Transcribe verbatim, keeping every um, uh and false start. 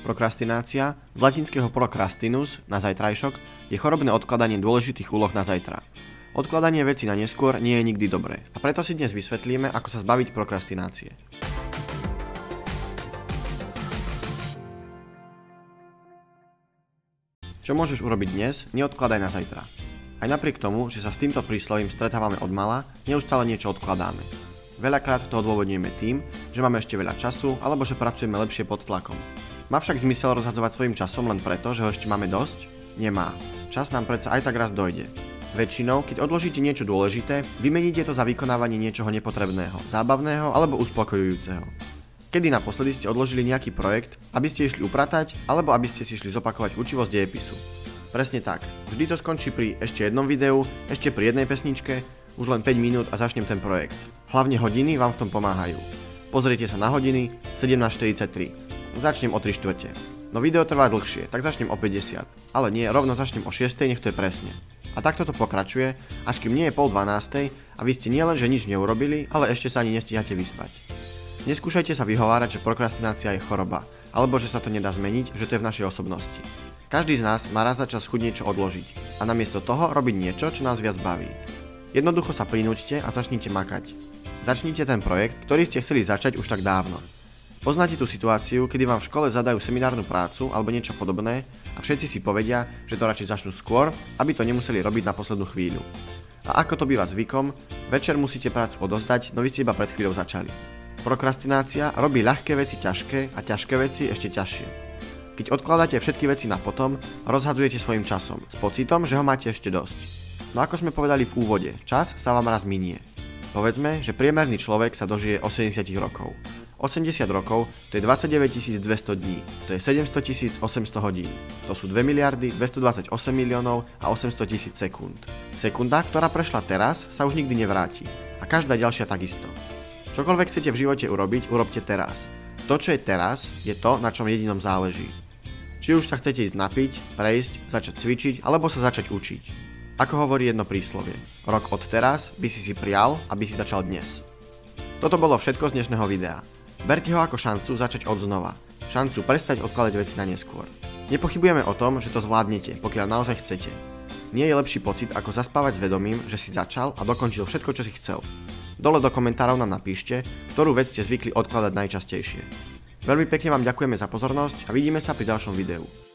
Prokrastinácia, z latinského procrastinus na zajtrajšok, je chorobné odkladanie dôležitých úloh na zajtra. Odkladanie veci na neskôr nie je nikdy dobré a preto si dnes vysvetlíme, ako sa zbaviť prokrastinácie. Čo môžeš urobiť dnes, neodkladaj na zajtra. Aj napriek tomu, že sa s týmto príslovím stretávame od mala, neustále niečo odkladáme. Veľakrát to odôvodňujeme tým, že máme ešte veľa času alebo že pracujeme lepšie pod tlakom. Má však zmysel rozhadzovať svojím časom len preto, že ho ešte máme dosť? Nemá. Čas nám predsa aj tak raz dojde. Väčšinou, keď odložíte niečo dôležité, vymeníte to za vykonávanie niečoho nepotrebného, zábavného alebo uspokojujúceho. Kedy naposledy ste odložili nejaký projekt, aby ste išli upratať, alebo aby ste si išli zopakovať učivo z dejepisu? Presne tak. Vždy to skončí pri ešte jednom videu, ešte pri jednej pesničke, už len päť minút a začnem ten projekt. Hlavne hodiny vám v tom pomáhajú. Pozrite sa na hodiny, sedemnásť štyridsaťtri. Začnem o tri štvrte. No video trvá dlhšie, tak začnem o päťdesiat. Ale nie, rovno začnem o šiestej, nech to je presne. A takto to pokračuje, až kým nie je pol dvanástej a vy ste nielen, že nič neurobili, ale ešte sa ani nestíhate vyspať. Neskúšajte sa vyhovárať, že prokrastinácia je choroba, alebo že sa to nedá zmeniť, že to je v našej osobnosti. Každý z nás má raz za čas chuť niečo odložiť a namiesto toho robiť niečo, čo nás viac baví. Jednoducho sa prinúťte a začnite makať. Začnite ten projekt, ktorý ste chceli začať už tak dávno. Poznáte tú situáciu, kedy vám v škole zadajú seminárnu prácu alebo niečo podobné a všetci si povedia, že to radšej začnú skôr, aby to nemuseli robiť na poslednú chvíľu. A ako to býva zvykom, večer musíte prácu odozdať, no vy ste iba pred chvíľou začali. Prokrastinácia robí ľahké veci ťažké a ťažké veci ešte ťažšie. Keď odkladáte všetky veci na potom, rozhadzujete svojim časom, s pocitom, že ho máte ešte dosť. No ako sme povedali v úvode, čas sa vám raz minie. Povedzme, že priemerný človek sa dožije osemdesiat rokov. osemdesiat rokov to je dvadsaťdeväť tisíc dvesto dní, to je sedemsto tisíc osemsto hodín. To sú dve miliardy dvestodvadsaťosem miliónov a osemsto tisíc sekúnd. Sekunda, ktorá prešla teraz, sa už nikdy nevráti. A každá ďalšia takisto. Čokoľvek chcete v živote urobiť, urobte teraz. To, čo je teraz, je to, na čom jedinom záleží. Či už sa chcete ísť napiť, prejsť, začať cvičiť, alebo sa začať učiť. Ako hovorí jedno príslovie, rok od teraz by si si prial, aby si začal dnes. Toto bolo všetko z dnešného videa. Berte ho ako šancu začať od znova. Šancu prestať odkladať veci na neskôr. Nepochybujeme o tom, že to zvládnete, pokiaľ naozaj chcete. Nie je lepší pocit, ako zaspávať s vedomím, že si začal a dokončil všetko, čo si chcel. Dole do komentárov nám napíšte, ktorú vec ste zvykli odkladať najčastejšie. Veľmi pekne vám ďakujeme za pozornosť a vidíme sa pri ďalšom videu.